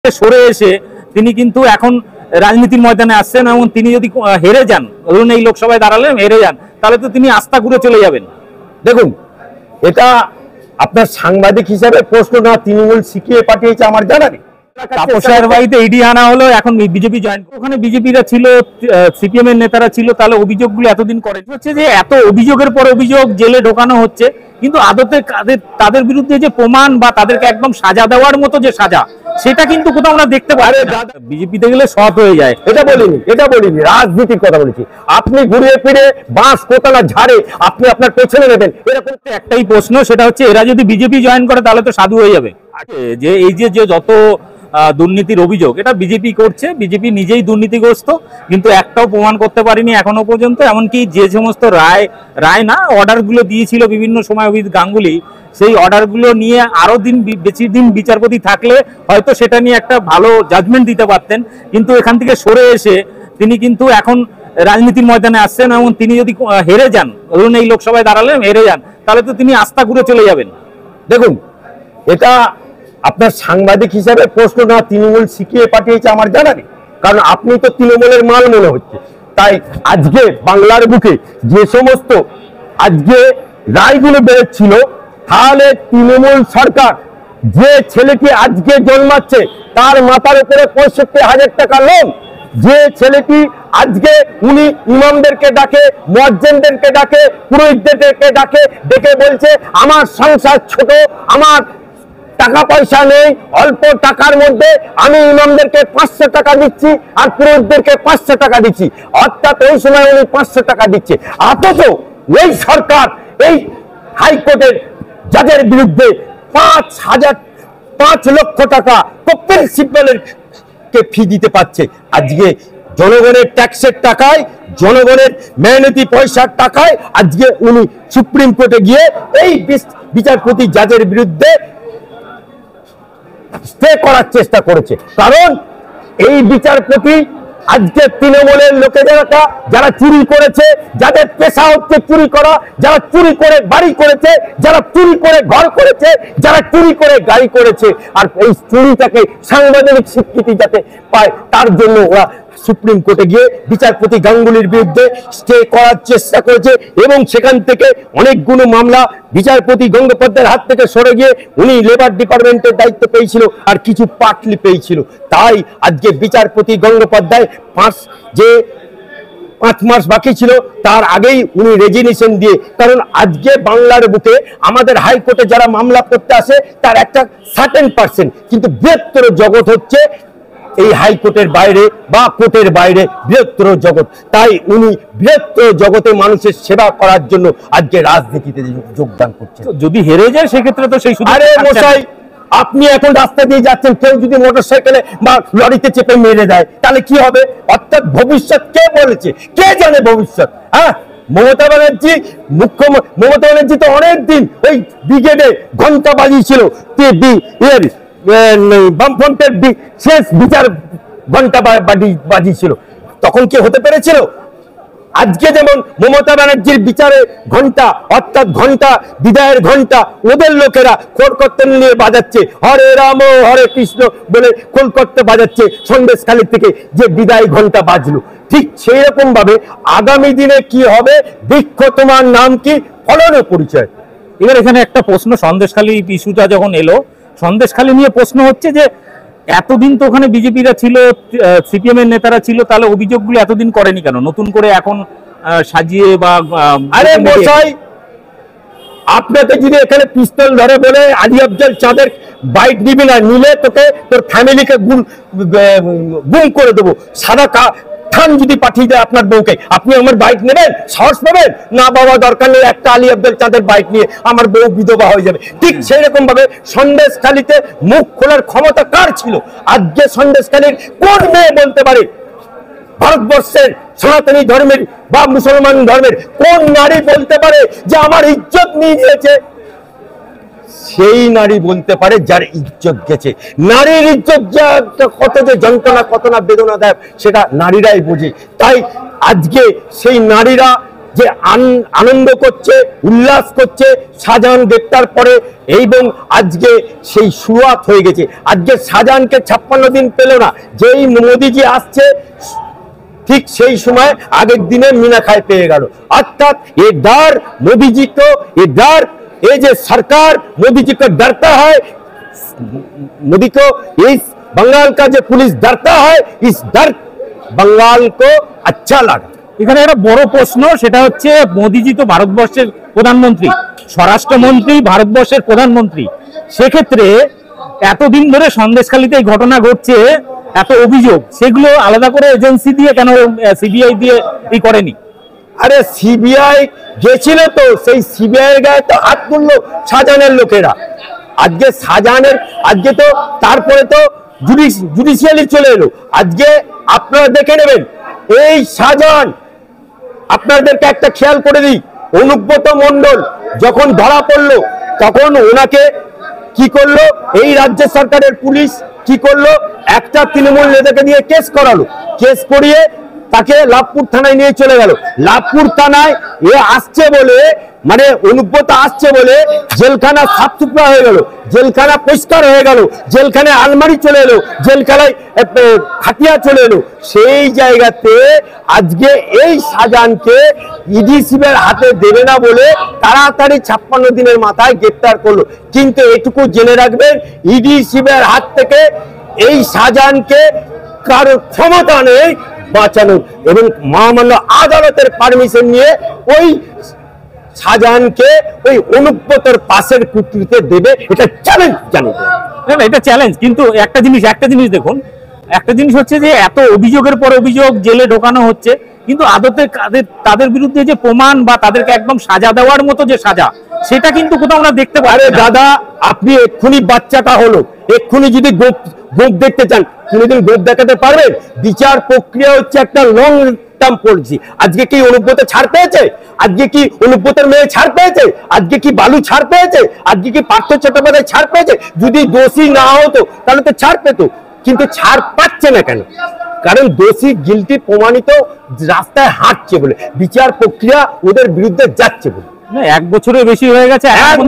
সরে এসে তিনি কিন্তু এখন রাজনীতির ময়দানে আসছেন এবং তিনি যদি হেরে যান, ধরুন এই লোকসভায় দাঁড়ালেন হেরে যান, তাহলে তো তিনি আস্থা ঘুরে চলে যাবেন। দেখুন, এটা আপনার সাংবাদিক হিসাবে প্রশ্ন না তৃণমূল শিখিয়ে পাঠিয়েছে আমার জানা নেই। তাপসের বাড়িতে ইডি আনা হলো, এখন বিজেপি জয়েন, ওখানে বিজেপিরা ছিল, সিপিএম এর নেতারা ছিল, তাহলে অভিযোগগুলো এতদিন করে হচ্ছে যে এত অভিযোগের পর অভিযোগ জেলে ঢোকানো হচ্ছে, কিন্তু আদতে তাদের বিরুদ্ধে যে প্রমাণ বা তাদেরকে একদম সাজা দেওয়ার মতো যে সাজা, সেটা কিন্তু কোথাও আমরা দেখতে পাই। বিজেপিতে গেলে সৎ হয়ে যায়, এটা বলিনি রাজনীতির কথা বলেছি। আপনি ঘুরিয়ে ফিরে বাঁশ কোতালা ঝাড়ে আপনি আপনার পেছনে নেবেন, এরকম একটাই প্রশ্ন, সেটা হচ্ছে এরা যদি বিজেপি জয়েন করে তাহলে তো সাধু হয়ে যাবে। যে এই যে যত দুর্নীতির অভিযোগ এটা বিজেপি করছে, বিজেপি নিজেই দুর্নীতিগ্রস্ত, কিন্তু একটাও প্রমাণ করতে পারেনি এখনো পর্যন্ত। এমনকি যে সমস্ত রায় না অর্ডারগুলো দিয়েছিল বিভিন্ন সময় অভিজিৎ গাঙ্গুলি, সেই অর্ডারগুলো নিয়ে আরো বেশি দিন বিচারপতি থাকলে হয়তো সেটা নিয়ে একটা ভালো জাজমেন্ট দিতে পারতেন, কিন্তু এখান থেকে সরে এসে তিনি কিন্তু এখন রাজনীতির ময়দানে আসছেন এবং তিনি যদি হেরে যান, ধরুন এই লোকসভায় দাঁড়ালেন হেরে যান, তাহলে তো তিনি আস্থা ঘুরে চলে যাবেন। দেখুন, এটা আপনার সাংবাদিক হিসাবে প্রশ্ন না তৃণমূল শিখিয়ে পাঠিয়েছে আমার জানা নেই, কারণ আপনি তো তৃণমূলের মাল মনে হচ্ছে। তাই আজকে বাংলার বুকে যে সমস্ত আজকে রায়গুলো বেরোচ্ছিল, তাহলে তৃণমূল সরকার যে ছেলেটি আজকে জন্মাচ্ছে তার মাথার উপরে 65,000 টাকা লোন, যে ছেলেটি আজকে উনি ইমামদেরকে ডাকে, মুয়াজ্জিনদেরকে ডাকে, পুরোহিতদেরকে ডাকে, ডেকে বলছে আমার সংসার ছোট, আমার টাকা পয়সা নেই, অল্প টাকার মধ্যে আমি ইমামদেরকে 500 টাকা দিচ্ছি আর পুরোহিতদেরকে 500 টাকা দিচ্ছি, অর্থাৎ ওই সময় উনি 500 টাকা দিচ্ছে। অথচ এই সরকার এই হাইকোর্টের জাজের বিরুদ্ধে 5 লক্ষ টাকা প্রিন্সিপালের ফি দিতে পারছে। আজকে জনগণের ট্যাক্সের টাকায়, জনগণের মেহনতি পয়সার টাকায় আজকে উনি সুপ্রিম কোর্টে গিয়ে এই বিচারপতি জাজের বিরুদ্ধে স্টে করার চেষ্টা করেছে। কারণ এই বিচারপতি আজকে তৃণমূলের লোকেরা যারা চুরি করেছে, যাদের পেশা হচ্ছে চুরি করা, যারা চুরি করে বাড়ি করেছে, যারা চুরি করে ঘর করেছে, যারা চুরি করে গাড়ি করেছে, আর এই চুরিটাকে সাংবিধানিক স্বীকৃতি যাতে পায় তার জন্য ওরা সুপ্রিম কোর্টে গিয়ে বিচারপতি গাঙ্গুলির বিরুদ্ধে স্টে করার চেষ্টা করেছে এবং সেখান থেকে অনেকগুলো মামলা বিচারপতি গঙ্গোপাধ্যায়ের হাত থেকে সরে গিয়ে উনি লেবার ডিপার্টমেন্টের দায়িত্ব পেয়েছিল আর কিছু পাটলি পেয়েছিল। তাই আজকে বিচারপতি গঙ্গোপাধ্যায় 5 মাস বাকি ছিল তার আগেই উনি রেজিগনেশন দিয়ে, কারণ আজকে বাংলার বুকে আমাদের হাইকোর্টে যারা মামলা করতে আসে তার একটা সার্টেন পার্সেন্ট, কিন্তু বৃহত্তর জগৎ হচ্ছে এই হাইকোর্টের বাইরে বা কোর্টের বাইরে বৃহত্তর জগৎ। তাই উনি বৃহত্তর জগতে মানুষের সেবা করার জন্য আজকে রাজনীতিতে যোগদান করছেন। যদি হেরে যায় সেক্ষেত্রে তো সেই আরে মশাই, আপনি এখন রাস্তা দিয়ে যাচ্ছেন, কেউ যদি মোটরসাইকেলে বা লরিতে চেপে মেরে দেয় তাহলে কি হবে? অর্থাৎ ভবিষ্যৎ কে বলেছে? কে জানে ভবিষ্যৎ? হ্যাঁ, মমতা ব্যানার্জি তো অনেকদিন ওই ব্রিগেডে ঘন্টা বাজিয়েছিল, বামফ্রন্টের শেষ বিচার ঘন্টা বাজিয়েছিল, তখন কি হতে পেরেছিল? আজকে যেমন মমতা ব্যানার্জির বিচারে ঘন্টা, অর্থাৎ ঘন্টা বিদায়ের ঘন্টা ওদের লোকেরা কলকাতা নিয়ে বাজাচ্ছে, হরে রাম হরে কৃষ্ণ বলে কলকাতা বাজাচ্ছে সন্দেশখালী থেকে, যে বিদায় ঘন্টা বাজলো। ঠিক সেই রকম ভাবে আগামী দিনে কি হবে? বৃক্ষ তোমার নাম কি, ফলনের পরিচয়। এবার এখানে একটা প্রশ্ন, সন্দেশখালী ইস্যুটা যখন এলো, সন্দেশখালী নিয়ে প্রশ্ন হচ্ছে যে এতদিন তো ওখানে বিজেপিরা ছিল, সিপিএম এর নেতারা ছিল, তাহলে অভিযোগগুলো এতদিন করেনি কেন? নতুন করে এখন সাজিয়ে বা আরে মশাই, আপনাকে যদি এখানে পিস্তল ধরে বলে আলী আফজাল চাঁদের বাইট নিবি না, নিলে তোকে তোর ফ্যামিলিকে গুম করে দেবো, সাদা থান যদি পাঠিয়ে দেয় আপনার বউকে, আপনি আমার বাইক নেবেন? সাহস পাবেন না? বাবা দরকার নেই, একটা আলী আফজাল চাঁদের বাইক নিয়ে আমার বউ বিধবা হয়ে যাবে। ঠিক সেই রকম ভাবে সন্দেশখালীতে মুখ খোলার ক্ষমতা কার ছিল? আজকে সন্দেশখালীর কোন মেয়ে বলতে পারে, ভারতবর্ষের সনাতনী ধর্মের বা মুসলমান ধর্মের কোন নারী বলতে পারে যে আমার ইজ্জত নিয়ে গিয়েছে? সেই নারী বলতে পারে যার ইজ্জত গেছে। নারীর ইজ্জত কত যে যন্ত্রণা, কত না বেদনা দেয় সেটা নারীরাই বোঝে। তাই আজকে সেই নারীরা যে আনন্দ করছে, উল্লাস করছে শাহজাহান গ্রেপ্তার পরে, এবং আজকে সেই শুরুয়াত হয়ে গেছে। আজকে শাহজাহানকে 56 দিন পেল না, যেই মোদিজি আসছে ঠিক সেই সময় আগের দিনে मीना खाई পেয়ে গেল। अर्थात ये डर मोदी जी को, ये डर, ये जो सरकार मोदी जी को डरता है, मोदी को इस बंगाल का जो पुलिस डरता है, इस डर बंगाल को अच्छा लगा। এখানে একটা বড় প্রশ্ন, সেটা হচ্ছে মোদিজি তো ভারতবর্ষের প্রধানমন্ত্রী, স্বরাষ্ট্রমন্ত্রী ভারতবর্ষের প্রধানমন্ত্রী, সেক্ষেত্রে এতদিন ধরে সন্দেশখালীতে এই ঘটনা ঘটছে, এত অভিযোগ, সেগুলো আলাদা করে এজেন্সি দিয়ে কেন সিবিআই দিয়ে করেনি? আরে সিবিআই গেছিল তো, সেই সিবিআই এর গায়ে তো হাত তুললো শাহজাহানের লোকেরা। আজকে শাহজাহানের, আজকে তো তারপরে তো জুডিশিয়ালি চলে এলো। আজকে আপনারা দেখে নেবেন এই শাহজাহান, আপনাদেরকে একটা খেয়াল করে দিই, অনুব্রত মণ্ডল যখন ধরা পড়লো তখন ওনাকে কি করলো এই রাজ্য সরকারের পুলিশ, কি করলো একটা তৃণমূল নেতাকে দিয়ে কেস করালো, কেস করিয়ে তাকে লাভপুর থানায় নিয়ে চলে গেল। লাভপুর থানায় এ আসছে বলে, মানে অনুব্রত আসছে বলে জেলখানা সাফ সুতরা হয়ে গেল, জেলখানা পরিষ্কার হয়ে গেল, জেলখানায় আলমারি চলে এলো, জেলখানায় খাটিয়া চলে এলো। সেই জায়গাতে আজকে এই শাহজাহানকে ইডি সিবিআইয়ের হাতে দেবে না বলে তাড়াতাড়ি 56 দিনের মাথায় গ্রেপ্তার করলো। কিন্তু এটুকু জেনে রাখবেন, ইডি সিবিআইয়ের হাত থেকে এই শাহজাহানকে কারো ক্ষমতা নেই বাঁচানোর, এবং মহামান্য আদালতের পারমিশন নিয়ে ওই শাহজাহানকে ওই অনুব্রতর পাশের কুটিতে দেবে, এটা চ্যালেঞ্জ জানি না, এটা চ্যালেঞ্জ। কিন্তু একটা জিনিস দেখুন, একটা জিনিস হচ্ছে যে এত অভিযোগের পর অভিযোগ জেলে ঢোকানো হচ্ছে, কিন্তু আদতে তাদের বিরুদ্ধে যে প্রমাণ বা তাদেরকে একদম সাজা দেওয়ার মতো যে সাজা, সেটা কিন্তু কোথাও আমরা দেখতে পাই। আরে দাদা, আপনি এক্ষুনি বাচ্চাটা হলো, এক্ষুনি যদি গোপ দেখতে চান, কোনোদিন গোপ দেখাতে পারবেন? বিচার প্রক্রিয়া হচ্ছে একটা লং টার্ম পলিসি। আজকে কি অনুব্রত ছাড় পেয়েছে? আজকে কি অনুব্রতের মেয়ে ছাড় পেয়েছে? আজকে কি বালু ছাড় পেয়েছে? আজকে কি পার্থ চট্টোপাধ্যায় ছাড় পেয়েছে? যদি দোষী না হতো তাহলে তো ছাড় পেত, কিন্তু ছাড় পাচ্ছে না কেন? কারণ দোষী গিলটি প্রমাণিত রাস্তায় হাঁটছে বলে, বিচার প্রক্রিয়া ওদের বিরুদ্ধে যাচ্ছে বলে। এক বছরের বেশি হয়ে গেছে,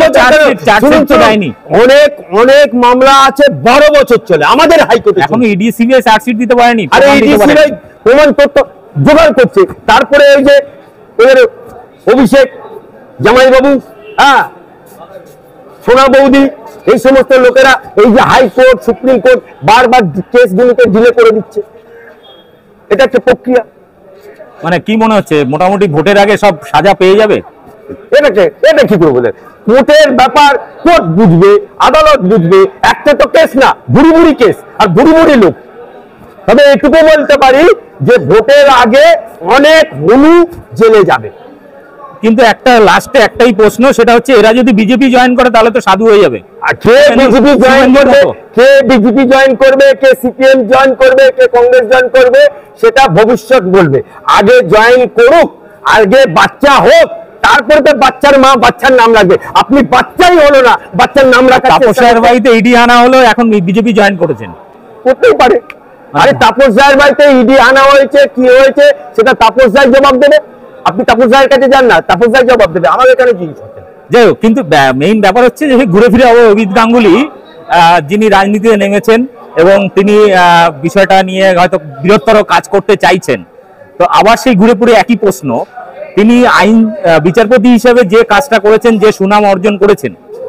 অনেক অনেক মামলা আছে, 12 বছর চলে আমাদের হাইকোর্টে, এখনো ইডি সিবিআই চার্জশিট দিতে পারেনি। আরে ইডি সিবিআই প্রমাণ তথ্য জোগাড় করছে। তারপরে এই যে এর অভিষেক জামাইবাবু, হ্যাঁ, সোনা বৌদি, এই সমস্ত লোকেরা এই যে হাইকোর্ট সুপ্রিম কোর্ট বারবার কেসগুলোকে ডিলে করে দিচ্ছে, এটা একটা প্রক্রিয়া। মানে কি মনে হচ্ছে মোটামুটি ভোটের আগে সব সাজা পেয়ে যাবে? এটা কি করে বলে? কোর্টের ব্যাপার কোর্ট বুঝবে, আদালত বুঝবে, একটা তো কেস না, বুড়ি বুড়ি কেস আর বুড়ি বুড়ি লোক। তবে এটুকু বলতে পারি যে ভোটের আগে অনেক হলু জেলে যাবে। কিন্তু একটা লাস্টে একটাই প্রশ্ন, সেটা হচ্ছে এরা যদি বিজেপি জয়েন করে তাহলে তো সাধু হয়ে যাবে। কে বিজেপি জয়েন করবে, কে বিজেপি জয়েন করবে, কে সিপিএম জয়েন করবে, কে কংগ্রেস জয়েন করবে, সেটা ভবিষ্যৎ বলবে। আগে জয়েন করুক, আগে বাচ্চা হোক, তারপরে তো বাচ্চার মা বাচ্চার নাম রাখবে। আপনি বাচ্চাই হলো না, বাচ্চার নাম রাখা। তাপস রায়ের বাড়িতে ইডি আনা হলো, এখন বিজেপি জয়েন করেছেন, করতেই পারে। আরে তাপস রায়ের বাড়িতে ইডি আনা হয়েছে, কি হয়েছে সেটা তাপস রায় জবাব দেবে। আপনি তাপস রায়ের কাছে যান না, তাপস রায় জবাব দেবে, আমাদের এখানে জিনিস হচ্ছে। যাই হোক, কিন্তু মেইন ব্যাপার হচ্ছে যে ঘুরে ফিরে অভিজিৎ গাঙ্গুলি যিনি রাজনীতিতে নেমেছেন এবং তিনি বিষয়টা নিয়ে হয়তো বৃহত্তর কাজ করতে চাইছেন, তো আবার সেই ঘুরে ফিরে একই প্রশ্ন, তিনি আইন বিচারপতি হিসেবে যে কাজটা করেছেন, যে সুনাম অর্জন করেছেন,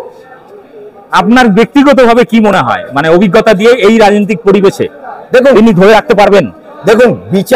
আপনার ব্যক্তিগতভাবে কি মনে হয়, মানে অভিজ্ঞতা দিয়ে এই রাজনৈতিক পরিবেশে দেখুন তিনি ধরে রাখতে পারবেন? দেখুন,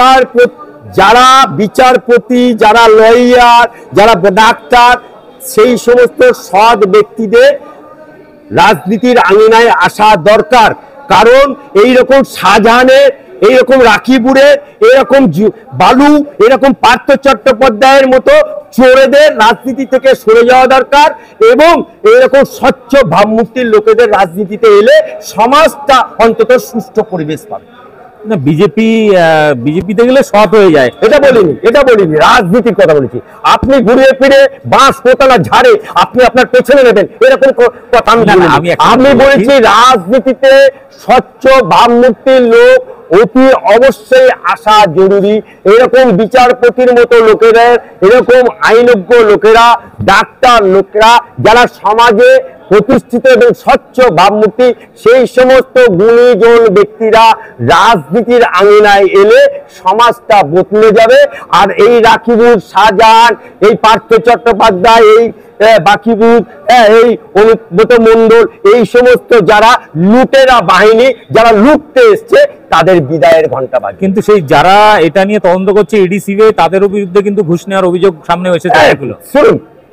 যারা বিচারপতি, যারা লয়ার, যারা ডাক্তার, সেই সমস্ত সৎ ব্যক্তিদের রাজনীতির আঙিনায় আসা দরকার। কারণ এইরকম শাহজাহানের, এইরকম রাখিবুরের, এরকম বালু, এরকম পার্থ চট্টোপাধ্যায়ের মতো চোরেদের রাজনীতি থেকে সরে যাওয়া দরকার, এবং এরকম স্বচ্ছ ভাবমূর্তির লোকেদের রাজনীতিতে এলে সমাজটা অন্তত সুষ্ঠু পরিবেশ পাবে। না, বিজেপিতে গেলে সৎ হয়ে যায়, এটা বলিনি, রাজনীতির কথা বলেছি। আপনি ঘুরিয়ে ফিরে বাঁশ কোতালা ঝাড়ে আপনি আপনার পেছনে নেবেন, এরকম কথা আমি বলেছি। রাজনীতিতে স্বচ্ছ ভাবমূর্তির লোক অতি অবশ্যই আসা জরুরি। এরকম বিচারপতির মতো লোকেরা, এরকম আইনজ্ঞ লোকেরা, ডাক্তার লোকেরা, যারা সমাজে প্রতিষ্ঠিত এবং স্বচ্ছ ভাবমূর্তি, সেই সমস্ত গুণীজন ব্যক্তিরা রাজনীতির আঙিনায় এলে সমাজটা বদলে যাবে। আর এই রাকিবুল, শাহজাহান, এই পার্থ চট্টোপাধ্যায়, এই বাকিবুল, এই অনুব্রত মণ্ডল, এই সমস্ত যারা লুটেরা বাহিনী, যারা লুটতে এসছে, তাদের বিদায়ের ঘন্টা বাজে। কিন্তু সেই যারা এটা নিয়ে তদন্ত করছে ইডি সিবিআই, তাদের বিরুদ্ধে কিন্তু ঘুষ নেওয়ার অভিযোগ সামনে এসেছে। শুনুন,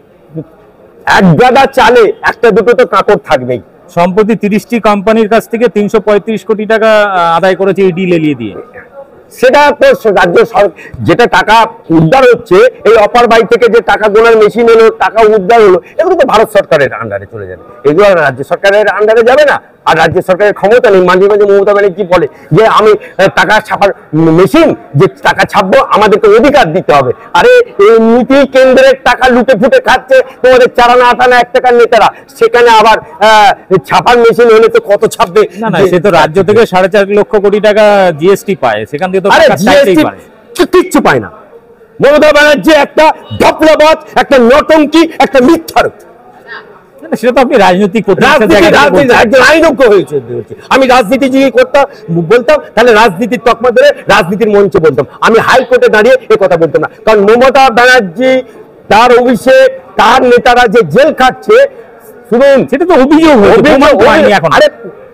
এক গাদা চালে একটা দুটো তো কাঁকড় থাকবেই। সম্প্রতি 30টি কোম্পানির কাছ থেকে 335 কোটি টাকা আদায় করেছে ইডি লেলিয়ে দিয়ে। সেটা তো রাজ্য যেটা টাকা উদ্ধার হচ্ছে, এই অপার বাই থেকে যে টাকা গোনার মেশিন হলো, টাকা উদ্ধার হলো, এগুলো তো ভারত সরকারের আন্ডারে চলে যাবে, এগুলো রাজ্য সরকারের আন্ডারে যাবে না। আর রাজ্য সরকারের ক্ষমতা নেই। মাঝে মাঝে মমতা ব্যানার্জি বলে যে আমি টাকা ছাপার মেশিন, যে টাকা ছাপবো, আমাদেরকে অধিকার দিতে হবে। আরে এই নীতি কেন্দ্রের টাকা লুটে ফুটে খাচ্ছে তোমাদের 4 আনা 8 আনা 1 টাকার নেতারা, সেখানে আবার ছাপার মেশিন হলে তো কত ছাপবে? না না, সে তো রাজ্য থেকে 4.5 লক্ষ কোটি টাকা জিএসটি পায়, সেখান থেকে তো কিচ্ছু পায় না। মমতা ব্যানার্জি একটা ধপলাবাজ, একটা নটঙ্কি, একটা মিথ্যার। সেটা তো আপনি রাজনৈতিক আইনজ্ঞ হয়েছে। আমি রাজনীতি যদি করতাম, বলতাম, তাহলে রাজনীতির তকমা ধরে রাজনীতির মঞ্চে বলতাম। আমি হাইকোর্টে দাঁড়িয়ে এ কথা বলতাম না। কারণ মমতা ব্যানার্জি, তার অভিষেক, তার নেতারা যে জেল খাটছে, শুনুন, সেটা তো অভিযোগ। আরে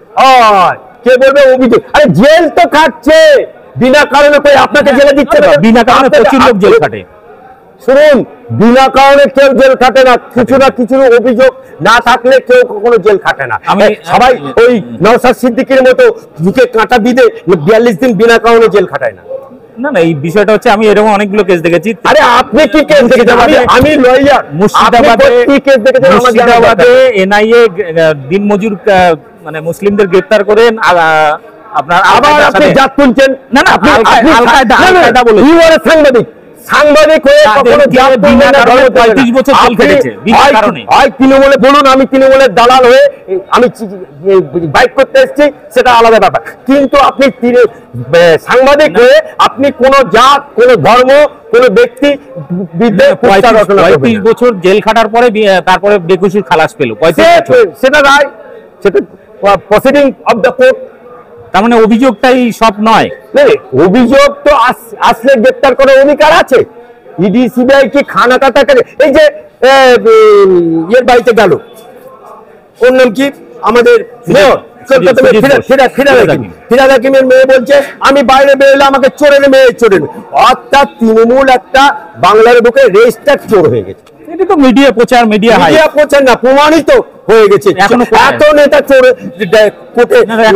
কে বলবে অভিযোগ? আরে জেল তো খাটছে বিনা কারণে, আপনাকে জেলে দিচ্ছে না। বিনা কারণে প্রচুর লোক জেল খাটে। শুনুন, বিনা কারণে কেউ জেল খাটে না। কিছু না কিছু অভিযোগ না থাকলে কেউ কখনো জেল খাটে না। সবাই ওই নওশাদ সিদ্দিকীর মতো বুকে কাঁটা দিতে 42 দিন বিনা কারণে জেল খাটায় না। না না, এই বিষয়টা হচ্ছে, আমি এরকম অনেকগুলো কেস দেখেছি। আরে আপনি কি কেস দেখেছেন? আমি লয়ার। মুর্শিদাবাদে কি কেস দেখেছেন? মুর্শিদাবাদে এনআইএ দিনমজুর মানে মুসলিমদের গ্রেফতার করেন। আপনার আবার আপনি জাত তুলছেন। না না, আল-কায়েদা বলে সাংবাদিক, সাংবাদিক হয়ে কখনো জাত তুলবেন না। 35 বছর জেল খেটেছে বিনা কারণে। হয় তৃণমূলে বলুন, আমি তৃণমূলের দালাল হয়ে আমি বাইক করতে এসেছি, সেটা আলাদা ব্যাপার। কিন্তু আপনি সাংবাদিক হয়ে আপনি কোন জাত, কোন ধর্ম, কোন ব্যক্তি বিরুদ্ধে 35 বছর জেল খাটার পরে তারপরে বেকসুর খালাস পেল। সেটা রায়, সেটা প্রসিডিং অফ দ্য কোর্ট। তার মানে অভিযোগটাই সব নয়। অভিযোগ তো আসলে গ্রেপ্তার করার অধিকার আছে। ইডি সিবিআই কি খানা কাটা করে? এই যে এর বাড়িতে গেল, ওর নাম কি, আমাদের মেয়র ফিরাদ হাকিমের মেয়ে বলছে আমি বাইরে বেরোলে আমাকে চোরের মেয়ে, চোরের মেয়ে। অর্থাৎ তৃণমূল একটা বাংলার বুকে রেজিস্টার চোর হয়ে গেছে। এটা তো মিডিয়া প্রচার, মিডিয়া প্রচার না, প্রমাণিত হয়ে গেছে। এত নেতা চোর কোর্টে,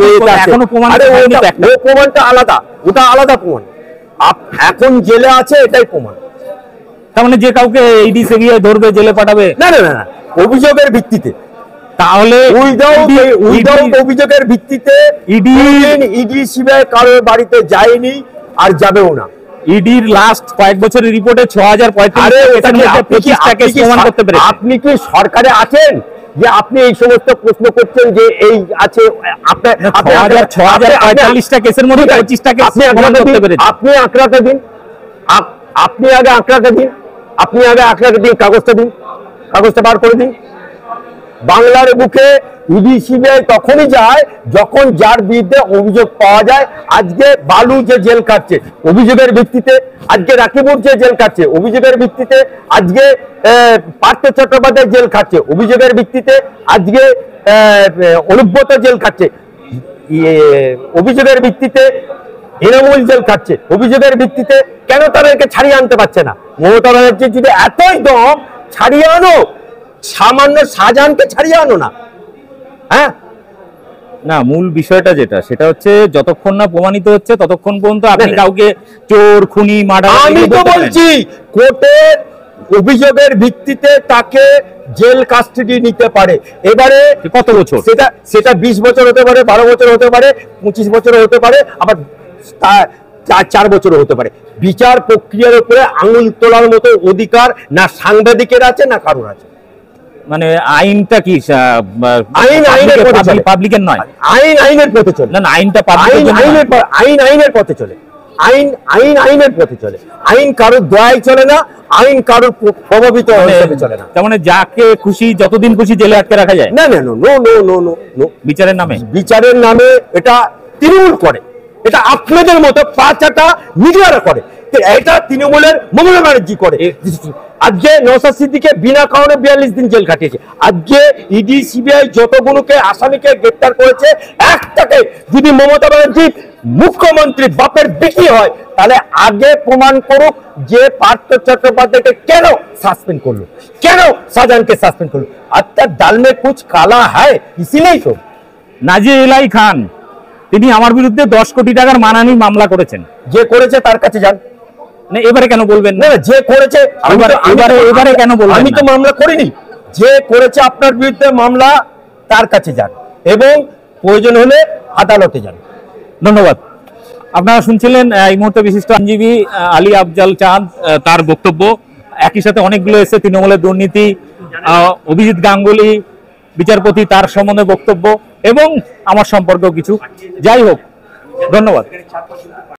প্রমাণটা আলাদা, ওটা আলাদা প্রমাণ। এখন জেলে আছে, এটাই প্রমাণ। তার মানে যে কাউকে ইডি সিবিআই ধরবে, জেলে পাঠাবে? না না না, অভিযোগের ভিত্তিতে। তাহলে উইদাউট অভিযোগের ভিত্তিতে ইডি সিবিআই কারোর বাড়িতে যায়নি আর যাবেও না। ইডির লাস্ট কয়েক বছরের রিপোর্টে 6035 আপনি কি সরকারে আছেন যে আপনি এই সমস্ত প্রশ্ন করছেন যে এই আছে? আপনার 6045টা কেসের মধ্যে 25টা কেস প্রমাণ করতে পেরেছেন। আপনি আঁকড়াটা দিন, আপনি আগে আঁকড়াটা দিন, আপনি আগে আঁকড়াটা দিন, কাগজটা দিন, কাগজটা বার করে দিন। বাংলার বুকে ইডি সিবিআই তখনই যায় যখন যার বিরুদ্ধে অভিযোগ পাওয়া যায়। আজকে বালু যে জেল কাটছে অভিযোগের ভিত্তিতে, আজকে রাকিবুর যে জেল কাটছে অভিযোগের ভিত্তিতে, আজকে পার্থ চট্টোপাধ্যায় জেল খাচ্ছে অভিযোগের ভিত্তিতে, আজকে অনুব্রত জেল খাচ্ছে অভিযোগের ভিত্তিতে, এনামুল জেল খাচ্ছে অভিযোগের ভিত্তিতে। কেন তাদেরকে ছাড়িয়ে আনতে পারছে না? মমতা ব্যানার্জির যদি এতই দম, ছাড়িয়ে আনো, সামান্য শাহজাহানকে ছাড়িয়ে আনো না। হ্যাঁ না, মূল বিষয়টা যেটা, সেটা হচ্ছে যতক্ষণ না প্রমাণিত হচ্ছে ততক্ষণ পর্যন্ত আপনি কাউকে চোর, খুনি, মার্ডার, আমি তো বলছি কোর্টের অভিযোগের ভিত্তিতে তাকে জেল কাস্টডি নিতে পারে। এবারে কত বছর? সেটা 20 বছর হতে পারে, 12 বছর হতে পারে, 25 বছর হতে পারে, আবার 4 বছর হতে পারে। বিচার প্রক্রিয়ার উপরে আঙুল তোলার মতো অধিকার না সাংবাদিকের আছে না কারোর আছে। মানে আইনটা কি আইনের পথে চলে, পাবলিকের নয়, আইনের পথে চলে। না আইনটা আইনের পথে চলে, আইনের পথে চলে। আইন কারোর দয়ায় চলে না, আইন কারোর প্রভাবিত হিসেবে চলে না। তার মানে যাকে খুশি যতদিন খুশি জেলে আটকে রাখা যায়? না না, no no no no no no. বিচারের নামে, বিচারের নামে এটা তৃণমূল করে, এটা আপনাদের মতো পাঁচাটা মিডিয়ারা করে, এটা তৃণমূলের মমতা ব্যানার্জি করে। আজকে নওশাদ সিদ্দিকীকে বিনা কারণে 42 দিন জেল কাটিয়েছে। আজকে ইডি সিবিআই যতগুলোকে আসামিকে গ্রেপ্তার করেছে, একটাকে যদি মমতা ব্যানার্জি মুখ্যমন্ত্রী বাপের বিক্রি হয়, তাহলে আগে প্রমাণ করুক যে পার্থ চট্টোপাধ্যায়কে কেন সাসপেন্ড করলো, কেন শাহজাহানকে সাসপেন্ড করলো। আচ্ছা, ডাল মে কুছ কালা হ্যায়, ইসিলেই তো। নাজির এলাই খান তিনি আমার বিরুদ্ধে 10 কোটি টাকার মানহানি মামলা করেছেন। যে করেছে তার কাছে যান। না এবারে কেন বলবেন না? যে করেছে এবারে কেন বলবেন? আমি তো মামলা করিনি। যে করেছে আপনার বিরুদ্ধে মামলা, তার কাছে যান এবং প্রয়োজন হলে আদালতে যান। ধন্যবাদ। আপনারা শুনছিলেন এই মুহূর্তে বিশিষ্ট আইনজীবী আলী আফজাল চাঁদ, তার বক্তব্য। একই সাথে অনেকগুলো এসে তৃণমূলের দুর্নীতি, অভিজিৎ গাঙ্গুলি বিচারপতি, তার সম্বন্ধে বক্তব্য এবং আমার সম্পর্কেও কিছু। যাই হোক, ধন্যবাদ।